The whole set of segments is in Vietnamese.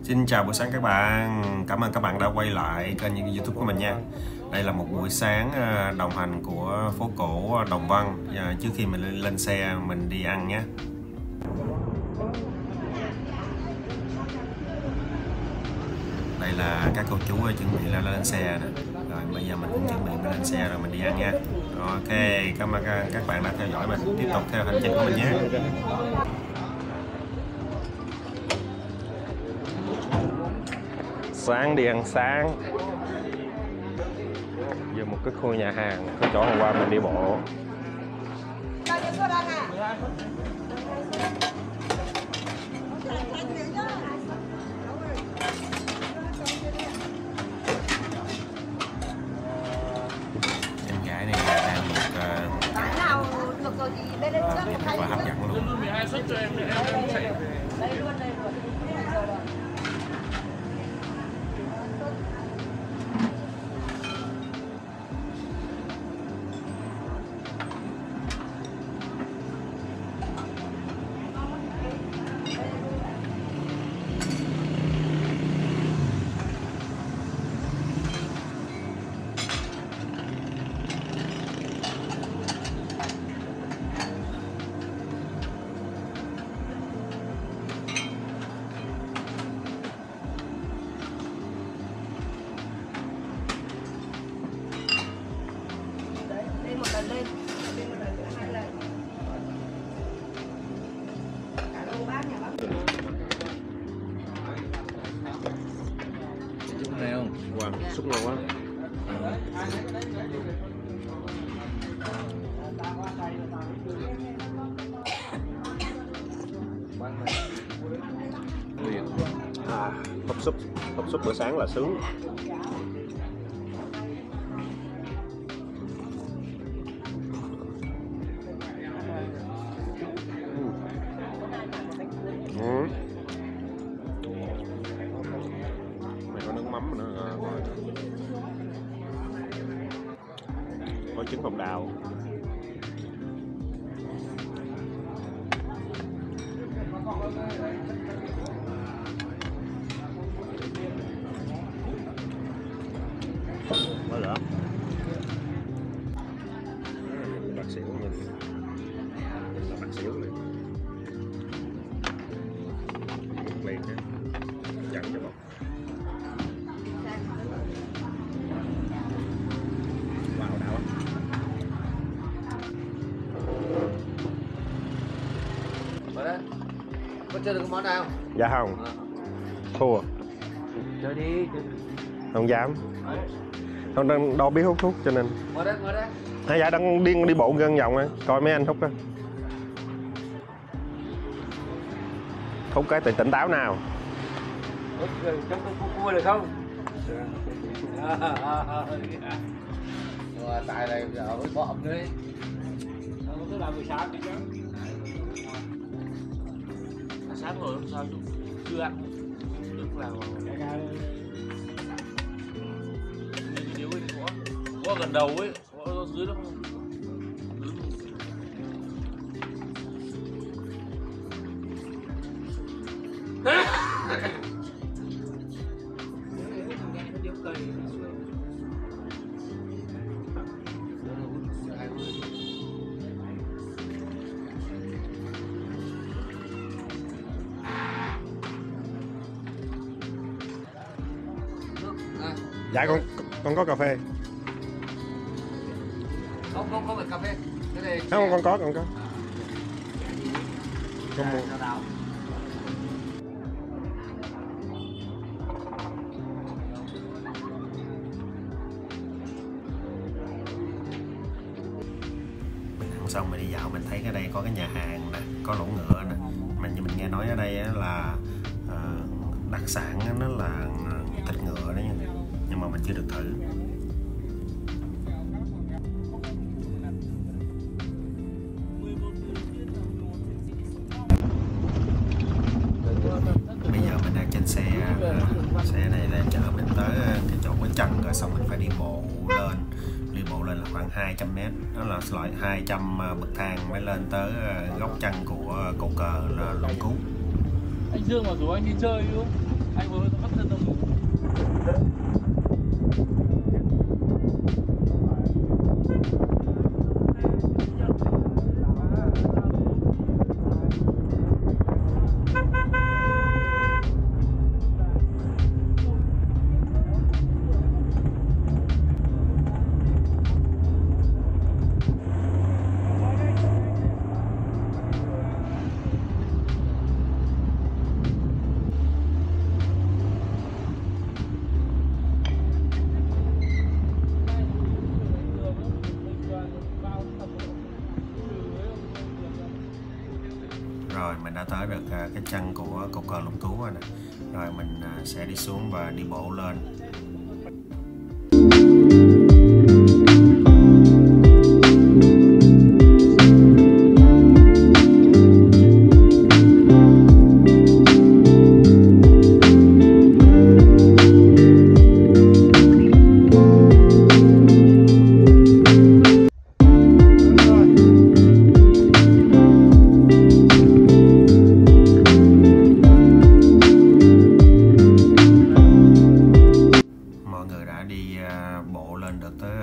Xin chào buổi sáng các bạn. Cảm ơn các bạn đã quay lại kênh YouTube của mình nha. Đây là một buổi sáng đồng hành của phố cổ Đồng Văn. Trước khi mình lên xe mình đi ăn nhé. Đây là các cô chú chuẩn bị lên xe nè. Rồi bây giờ mình cũng chuẩn bị lên xe rồi mình đi ăn nha. Ok, cảm ơn các bạn đã theo dõi mình. Tiếp tục theo hành trình của mình nhé. Sáng đi ăn sáng. Giờ một cái khu nhà hàng, cái chỗ hôm qua mình đi bộ. Em gái này đang một rất là hấp dẫn luôn. Này không? Wow, xúc ngon quá. Hộp súp bữa sáng là sướng. Mày có nước mắm nữa, có trứng hồng đào. Mới lỡ bạc xỉu mình là bạc xỉu này liền nha, dẫn cho bọc. Wow, đã quá. Có chơi được cái món nào không? Dạ không. Thua. Chơi đi. Không dám. Không đang đo biết hút thuốc cho nên. Ngồi đây. Hai dạ đang đi bộ gần vòng á, coi mấy anh hút á. Hút cái tỉnh táo nào. Trong cua được không? Rồi tại này giờ mới bọm đi. Tức là buổi sáng đi chứ. Sáng rồi không sao chú. Chưa ăn. Tức là điếu cái có gần đầu ấy, có dưới đó không? Dạ con có cà phê. Không phải cà phê. Cái này Không, con có. Con mua. Mình ăn xong mình đi dạo mình thấy cái đây có cái nhà hàng nè, có lỗ ngựa nè. Mình nghe nói ở đây là đặc sản nó là thịt ngựa đấy nha, nhưng mà mình chưa được thử. Bây giờ mình đang trên xe này là chở mình tới cái chỗ cái chân rồi xong mình phải đi bộ lên là khoảng 200 m, đó là loại 200 bậc thang mới lên tới góc chân của cầu cờ là Long Cú. Anh Dương mà rủ anh đi chơi không? Anh vừa bắt chân tàu ngủ. Rồi mình đã tới được cái chân của cột cờ Lũng Cú rồi nè. Rồi mình sẽ đi xuống và đi bộ lên. Bộ lên được tới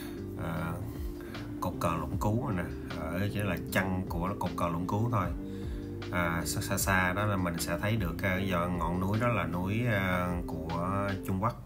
cột cờ Lũng Cú rồi nè, ở chỉ là chân của cột cờ Lũng Cú thôi. Xa xa đó là mình sẽ thấy được do ngọn núi đó là núi của Trung Quốc.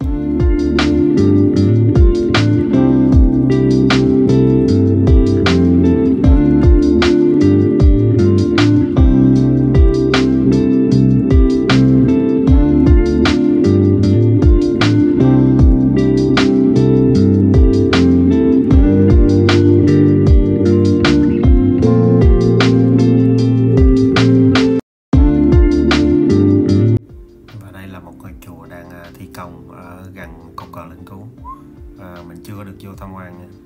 Thi công ở gần cột cờ Lũng Cú. Mình chưa có được vô tham quan nha.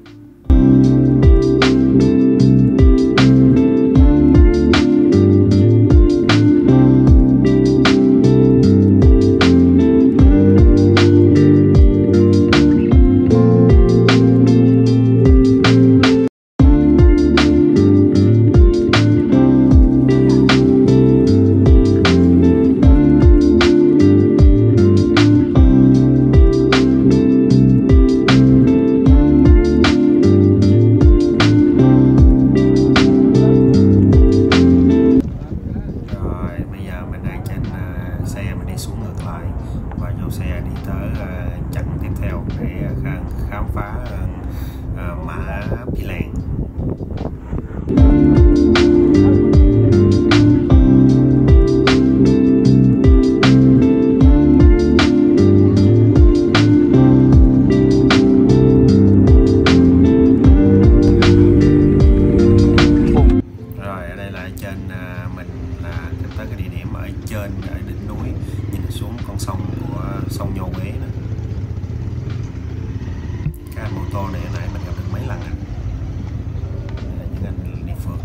Xe đi tới chặng tiếp theo để khám phá mã Pí Lèng. Rồi ở đây là trên mình là tới cái địa điểm ở trên, ở đỉnh núi nhìn xuống con sông của sông Nhô Quế nữa. Cái anh mô tô này nãy mình gặp được mấy lần rồi. Những anh đi phượt.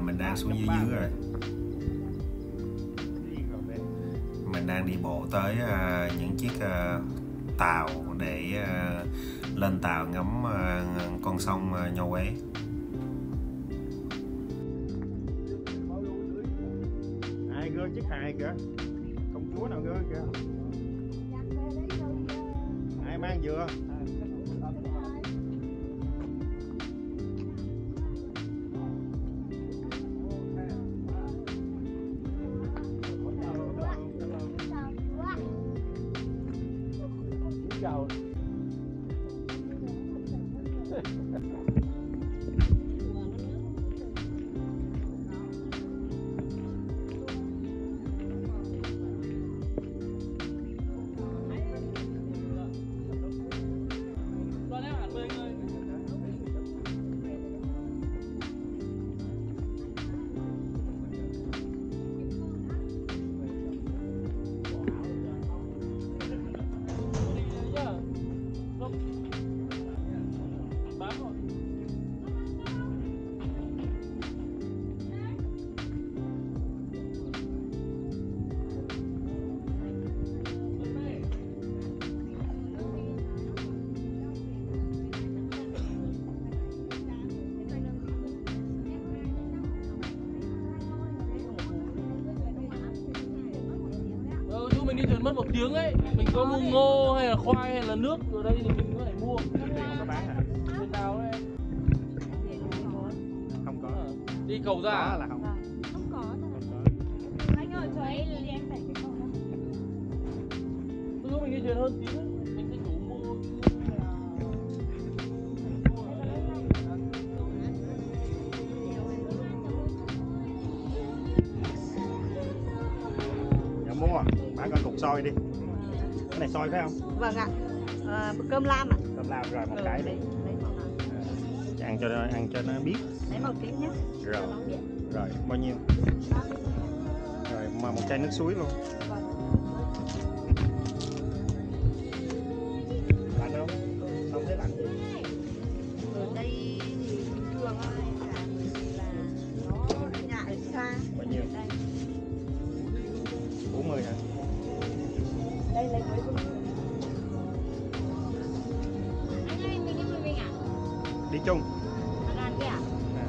mình đang xuống dưới rồi. Mình đang đi bộ tới những chiếc tàu để lên tàu ngắm con sông Nho Quế. Ai gơ chiếc hài kìa, công chúa nào gơ kìa. Ai mang dừa. Chào. Mình đi thuyền mất 1 tiếng ấy, mình có mua ngô hay là khoai hay là nước ở đây thì mình có thể mua. Tiền không có bán hả? Bên nào đấy? Không có. Đi cầu ra Có là không. Không có Không có. anh ơi, cho em phải cái cầu đó. Lúc mình đi thuyền hơn tí nữa, mình sẽ đủ mua. Dạ mua, bán con cục xôi đi. Cái này xôi phải không? Vâng ạ. Cơm lam ạ. Cơm lam rồi một cái đi. Lấy màu nào? Ăn cho nó biết. Lấy màu tím nhé. Rồi. Rồi, bao nhiêu? Rồi, mà một chai nước suối luôn. Lạnh không? Không thấy lạnh gì. Ở đây thì bình thường thôi, là nó nhà ở xa. Bao nhiêu? Đây. 40 hả? Đây lấy với anh ơi, mình đi mình ạ. Đi chung. Ăn kia ạ. À.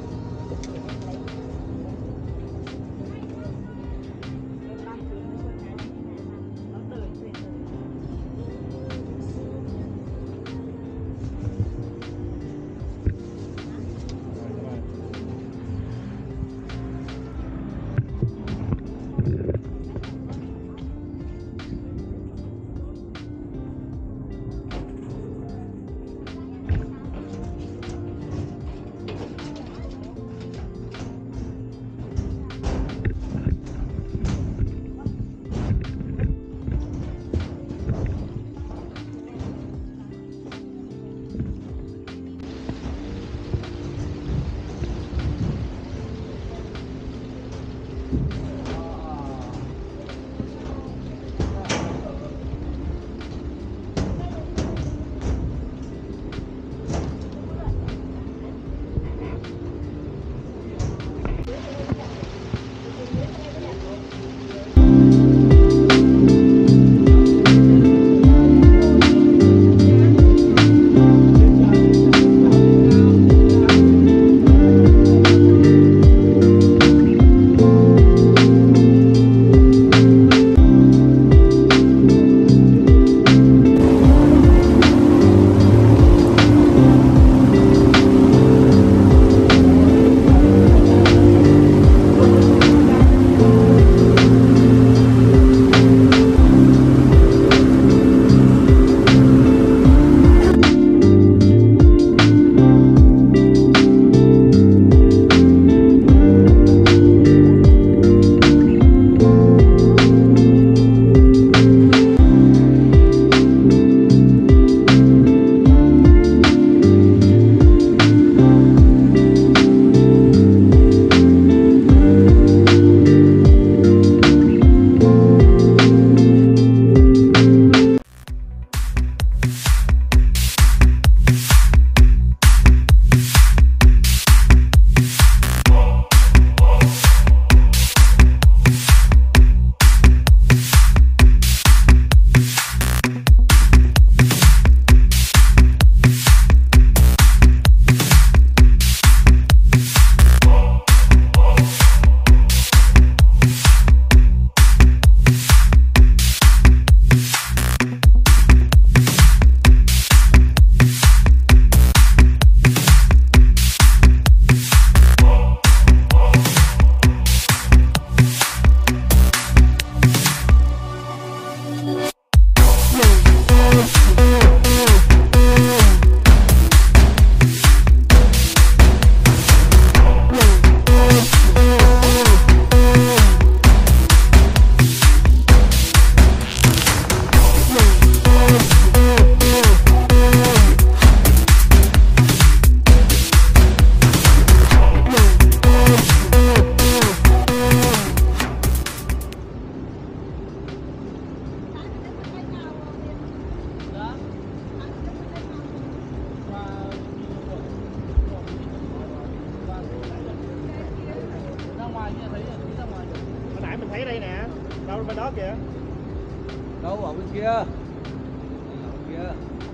ngoài kia thấy ra ngoài. Hồi nãy mình thấy đây nè, đâu bên đó kìa. Đâu ở bên kia. Ở bên kia.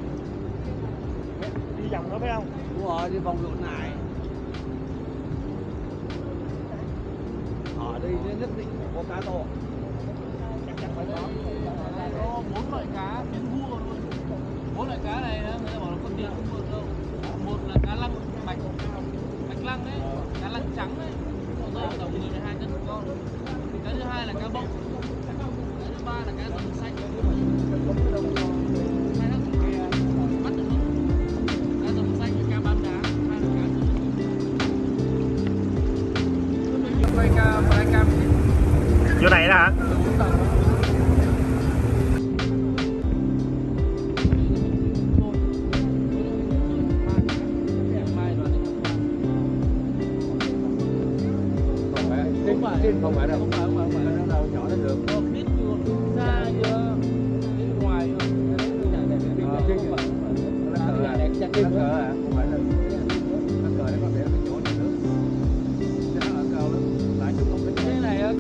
Đi vòng đó phải không? Đúng rồi, đi vòng lộn này. Ở đây nhất định có cá to. Chắc chắn phải có. Có 4 loại cá biến vua luôn. 4 loại cá này người ta bảo là con tiền không vượt đâu. Một là cá lăng bạch lăng đấy, cá lăng trắng đấy, rồi tổng 12 cân một con. Cái thứ hai là cá bông, cái thứ ba là cá rồng xanh. Hai nó bắt được không? Cá rồng xanh với cá bám đá, hai là cá Vô này đó hả? Không phải đâu, đâu nhỏ đến được. Biết luôn, ra chưa? Bên ngoài Nó cờ à? Không phải là nó cờ đấy, có thể là chỗ này nước. Chứ nó ở cao lắm, lại chút không biết cái này á.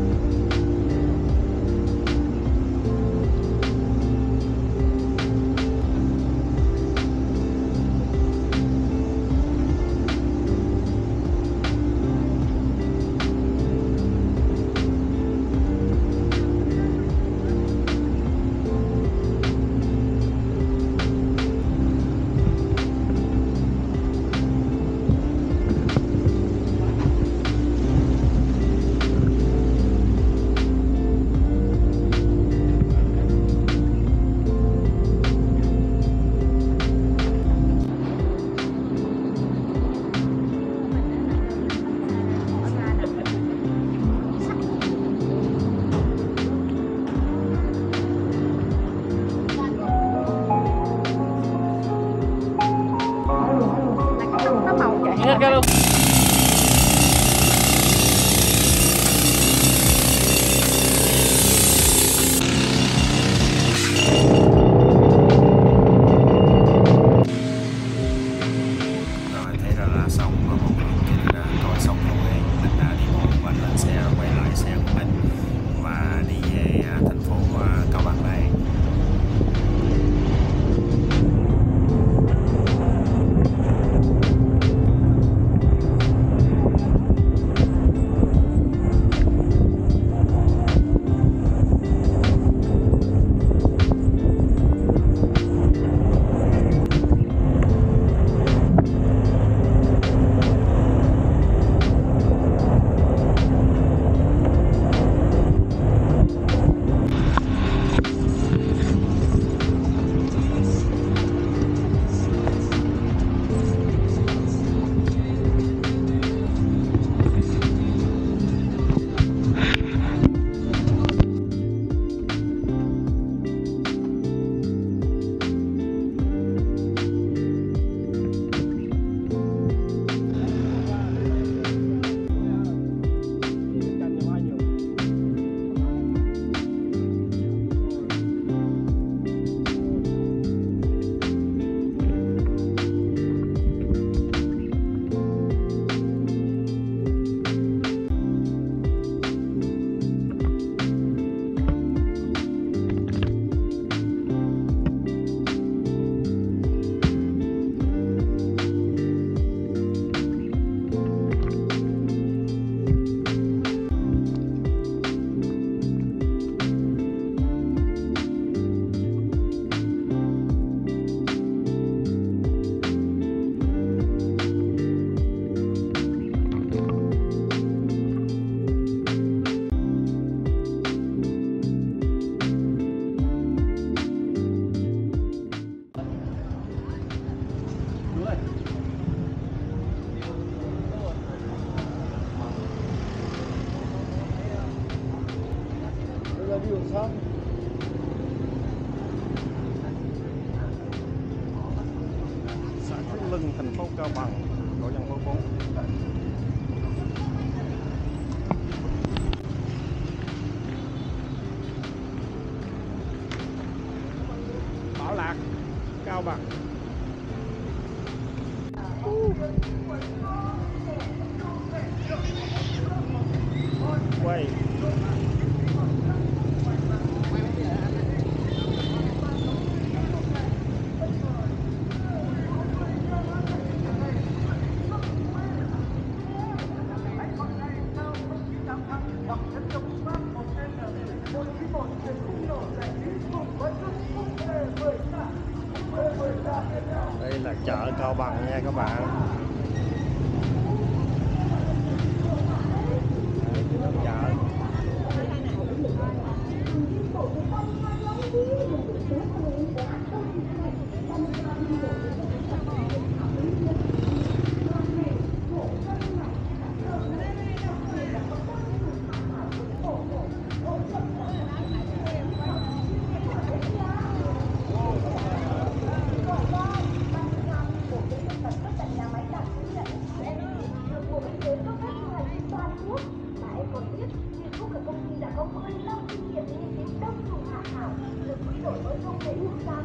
Hết cái đâu. Rồi thế là xong và một lần đã coi xong rồi, mình đã đi bộ quanh lên xe, quay lại xe của mình và đi về thành phố Cao Bằng đây. Xã Phú Lưng, thành phố Cao Bằng, tổ dân phố 4. Bảo Lạc, Cao Bằng. quay. Đây là chợ Cao Bằng nha các bạn. Chợ. Công ty đã có 15 kinh nghiệm nghiên cứu đông trùng hạ thảo được quỹ đổi mới công nghệ quốc gia